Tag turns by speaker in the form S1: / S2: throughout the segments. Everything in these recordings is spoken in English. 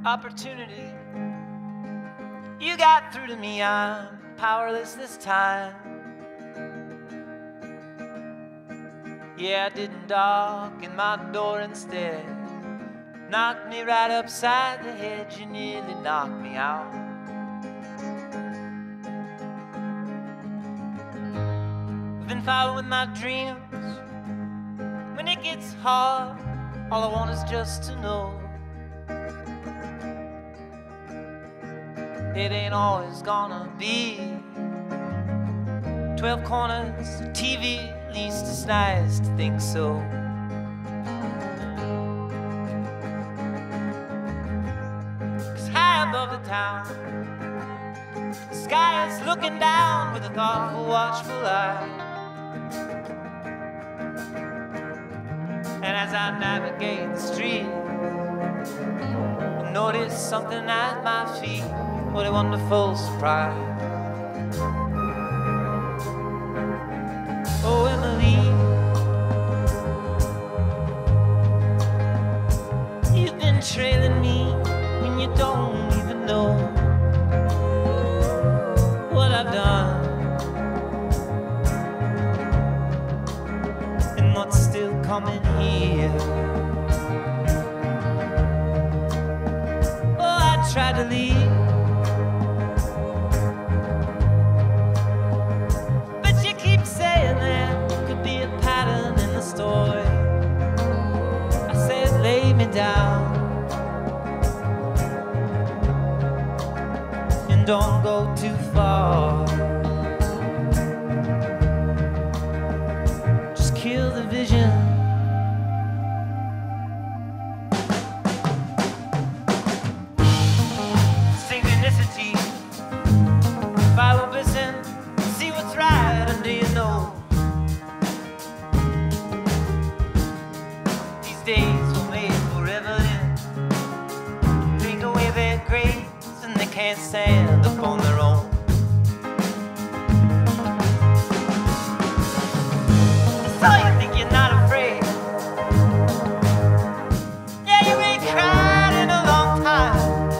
S1: opportunity. You got through to me, I'm powerless this time. Yeah, I didn't darken my door instead. Knocked me right upside the head, you nearly knocked me out. I've been following my dreams. When it gets hard, all I want is just to know it ain't always gonna be 12 corners, TV, at least it's nice to think so. Cause high above the town, the sky is looking down with a thoughtful, watchful eye. And as I navigate the street, I notice something at my feet. What a wonderful surprise. Oh, Emily, you've been trailing me when you don't even know what I've done and what's still coming here. Oh, I tried to leave, story. I said, lay me down and don't go too far. Just kill the vision. Synchronicity. Follow listen, see what's right under your nose. Days were made forever in. Take away their grace and they can't stand up on their own. So you think you're not afraid? Yeah, you ain't cried in a long time.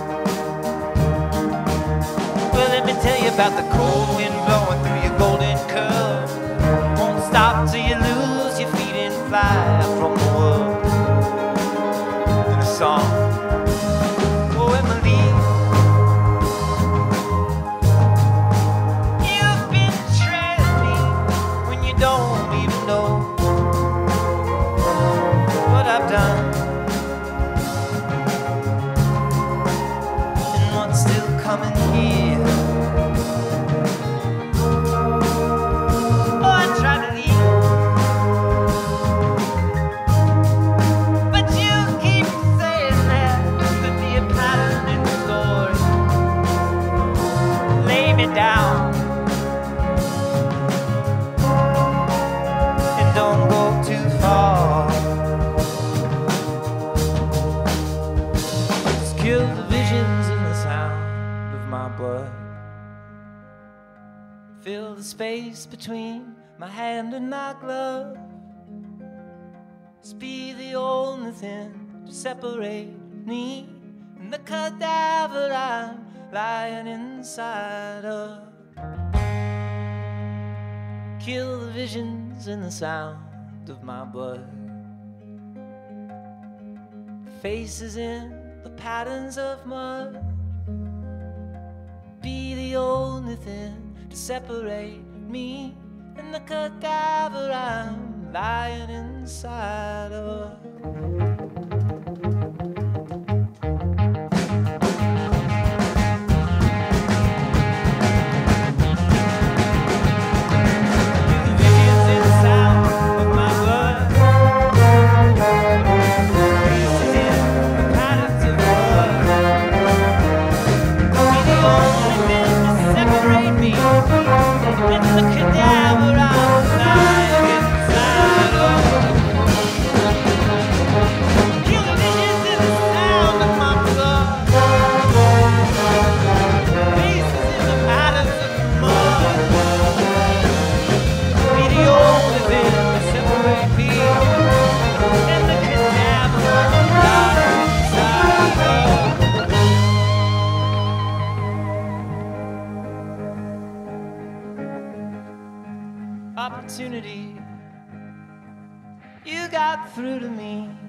S1: Well, let me tell you about the cold wind blowing through your golden curls. Won't stop till you lose your feet and fly from the world. Song. Oh, Emily, you've been trailing me when you don't even know what I've done and what's still coming here. Oh, I tried to leave. Down and don't go too far. Just kill the visions and the sound of my blood. Fill the space between my hand and my glove. Just be the only thing to separate me and the cadaver I'm lying inside of. Kill the visions and the sound of my blood. Faces in the patterns of mud. Be the only thing to separate me and the cadaver I'm lying inside of. opportunity. You got through to me.